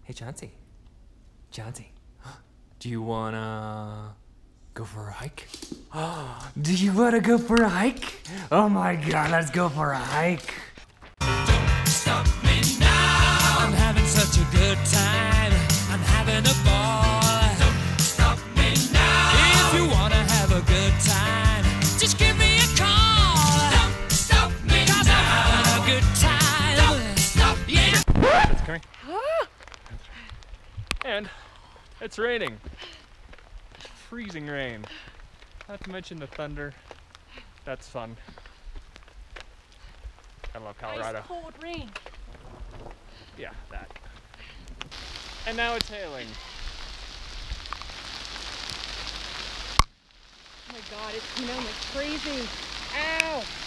Hey, Chauncey. Chauncey, do you wanna go for a hike? Do you wanna go for a hike? Oh my God, let's go for a hike. Don't stop me now. I'm having such a good time. I'm having a ball. Don't stop me now. If you wanna have a good time, just give me a call. Don't stop me 'cause I'm having a good time. Don't stop me. Yeah. It's coming. And it's raining. Freezing rain. Not to mention the thunder. That's fun. I love Colorado. Ice cold rain. Yeah, that. And now it's hailing. Oh my God, it's coming down like crazy. Ow!